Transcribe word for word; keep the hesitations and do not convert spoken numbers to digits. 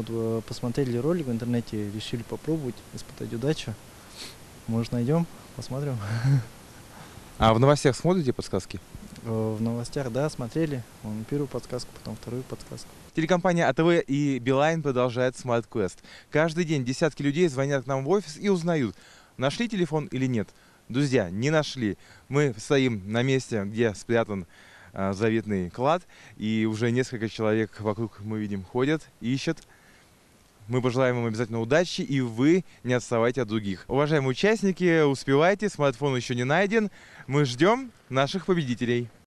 Вот э, посмотрели ролик в интернете, решили попробовать, испытать удачу. Может, найдем, посмотрим. А в новостях смотрите подсказки? Э, В новостях, да, смотрели. Вон первую подсказку, потом вторую подсказку. Телекомпания АТВ и Билайн продолжает Smart Quest. Каждый день десятки людей звонят к нам в офис и узнают, нашли телефон или нет. Друзья, не нашли. Мы стоим на месте, где спрятан а, заветный клад, и уже несколько человек вокруг, мы видим, ходят, ищут. Мы пожелаем вам обязательно удачи, и вы не отставайте от других. Уважаемые участники, успевайте, смартфон еще не найден. Мы ждем наших победителей.